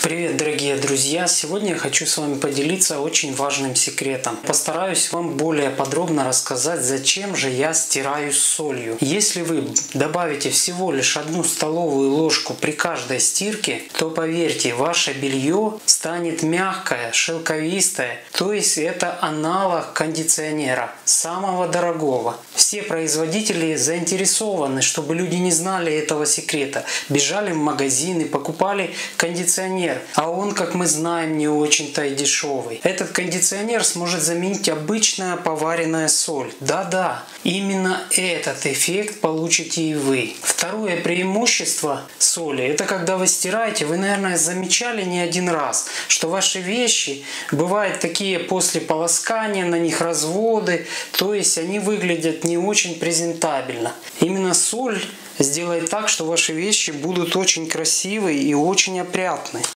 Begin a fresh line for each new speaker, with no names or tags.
Привет, дорогие друзья! Сегодня я хочу с вами поделиться очень важным секретом. Постараюсь вам более подробно рассказать, зачем же я стираю с солью. Если вы добавите всего лишь 1 столовую ложку при каждой стирке, то поверьте, ваше белье станет мягкое, шелковистое, то есть это аналог кондиционера, самого дорогого. Все производители заинтересованы, чтобы люди не знали этого секрета, бежали в магазины, покупали кондиционер. А он, как мы знаем, не очень-то и дешевый. Этот кондиционер сможет заменить обычная поваренная соль. Да-да, именно этот эффект получите и вы. Второе преимущество соли – это когда вы стираете, вы, наверное, замечали не один раз, что ваши вещи бывают такие после полоскания, на них разводы, то есть они выглядят не очень презентабельно. Именно соль сделает так, что ваши вещи будут очень красивые и очень опрятны.